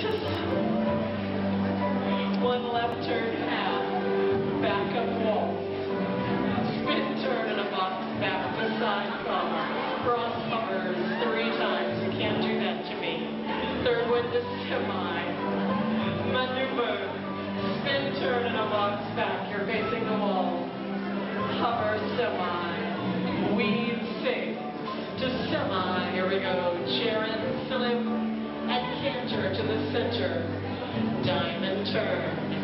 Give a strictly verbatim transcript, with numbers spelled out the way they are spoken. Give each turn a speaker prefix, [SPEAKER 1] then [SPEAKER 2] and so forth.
[SPEAKER 1] Just one left turn half, back up wall, spin turn in a box back to side car, cross hovers three times. You can't do that to me. Third one to semi, maneuver, spin turn in a box back. You're facing the wall, hover semi, weave six to semi. Here we go. Chair and slip and canter to the center. Diamond turn.